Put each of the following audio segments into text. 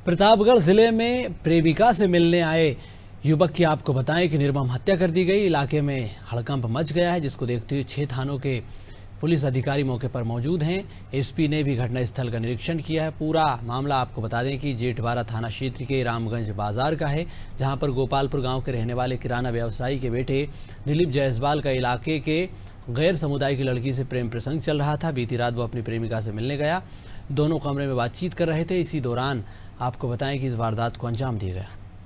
प्रतापगढ़ जिले में प्रेमिका से मिलने आए युवक की आपको बताएं कि निर्मम हत्या कर दी गई। इलाके में हड़कंप मच गया है, जिसको देखते हुए 6 थानों के पुलिस अधिकारी मौके पर मौजूद हैं। एसपी ने भी घटनास्थल का निरीक्षण किया है। पूरा मामला आपको बता दें कि जेठबारा थाना क्षेत्र के रामगंज बाजार का है, जहां पर गोपालपुर गांव के रहने वाले किराना व्यवसायी के बेटे दिलीप जायसवाल का इलाके के गैर समुदाय की लड़की से प्रेम प्रसंग चल रहा था। बीती रात वो अपनी प्रेमिका से मिलने गया। दोनों कमरे में बातचीत कर रहे थे। इसी दौरान आपको बताएं कि इस वारदात को अंजाम दिया गया।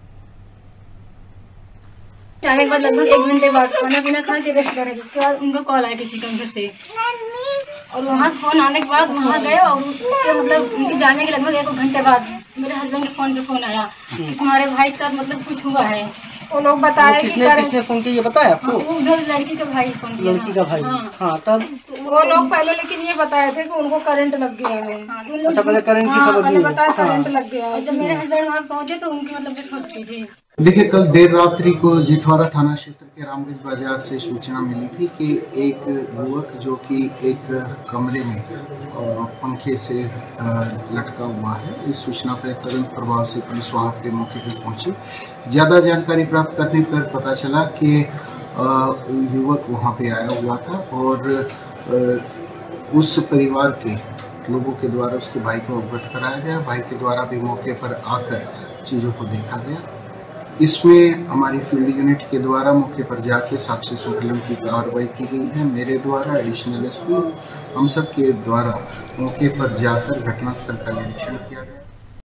आने के बाद लगभग 1 घंटे बाद खाना पीना खा के रेस्ट कर रहे थे। उसके बाद उनको कॉल आया किसी के घर से, और वहाँ से फोन आने के बाद वहाँ गए, और उसके मतलब उनके जाने के लगभग 1 घंटे बाद मेरे हस्बैंड के फोन पे फोन आया कि तुम्हारे भाई के साथ मतलब कुछ हुआ है। वो लोग बताया कि किसने फोन किया, ये बताया आपको? उधर लड़की का भाई फोन किया। लड़की का भाई? हाँ, तब वो लोग पहले लेकिन ये बताए थे कि उनको करंट लग गया है। अच्छा, पहले करंट की खबर दी? बताया करंट लग गया है। जब मेरे हस्बैंड वहाँ पहुँचे तो उनकी मतलब डेथ हो चुकी थी। देखिए, कल देर रात्रि को जेठवारा थाना क्षेत्र के रामगंज बाजार से सूचना मिली थी कि एक युवक जो कि एक कमरे में पंखे से लटका हुआ है। इस सूचना पर तुरंत प्रभाव से पुलिस वहां पे मौके पर पहुंची। ज़्यादा जानकारी प्राप्त करने पर पता चला कि युवक वहां पे आया हुआ था, और उस परिवार के लोगों के द्वारा उसके भाई को अवगत कराया गया। भाई के द्वारा भी मौके पर आकर चीज़ों को देखा गया। इसमें हमारी फील्ड यूनिट के द्वारा मौके पर जाके साक्ष्य संकलन की कार्रवाई की गई है। मेरे द्वारा एडिशनल एसपी हम सब के द्वारा मौके पर जाकर घटनास्थल का निरीक्षण किया गया।